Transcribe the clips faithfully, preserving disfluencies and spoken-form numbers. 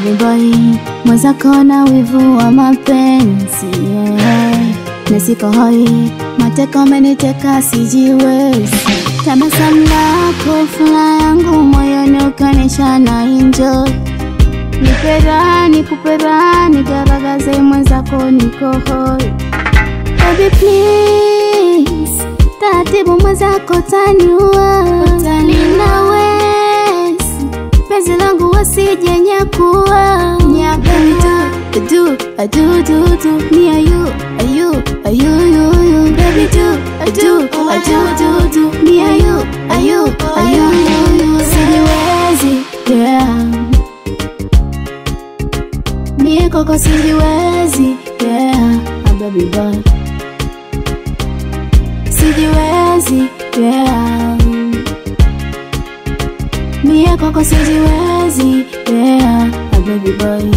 baby boy, mwenzako na wivu wa mapenzi, yeah. Nasiko hoi, mateka umeniteka sijiwezi. Tabasamu lako furaha yangu moyoni ukanisha na enjoy. Nipera, nikupera, nigaragaze mwenzako niko hoi. Baby please, taratibu mwenzako taniua. Utanina wezi, penzi langu wasije nyakuwa. Baby do, I do, I do, do, do. Me are you, are you, are you, you, you. Baby do, I do, I do, do, do. Me are you, are you, are you, you, you. Sijiwezi, yeah. Mie koko sijiwezi, yeah. A baby boy. Sijiwezi, yeah. Mie koko sijiwezi, yeah. A baby boy.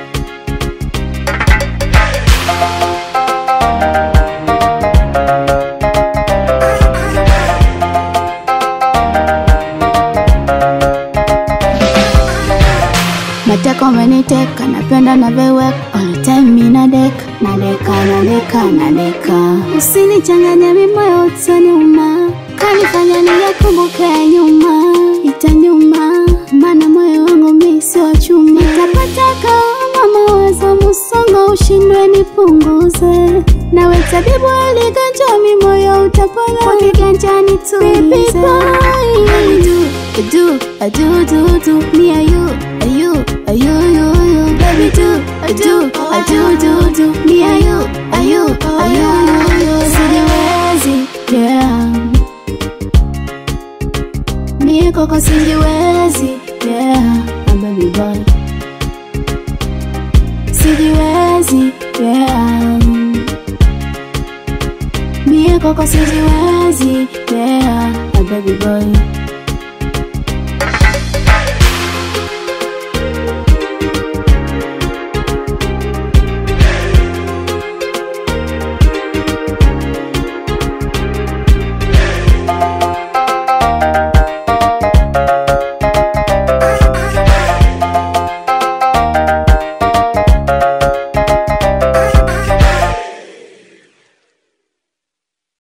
Mateka umeniteka, napenda na vewek. All time mi nadeka, nadeka, nadeka, nadeka. Usinichanganya mi moyo utaniuma. Kanifanya niyakumbuke nyuma. Itaniuma, maana moyo wangu mi sio chuma. Nitapata kama mawazo musongo ushindwe nipunguze. Nawe tabibu aliganja mi moyo utapona. Kwa kiganja nitulize. Baby boy, I do, I do, I do, do, do. Me are you, are you, are you, you, you. Baby do, I do, I do, do, do. Me are you, are you, are you, you, you. Sijiwezi, yeah. Mie koko sijiwezi, yeah. A baby boy. Sijiwezi, yeah. Mie koko sijiwezi, yeah. A baby boy.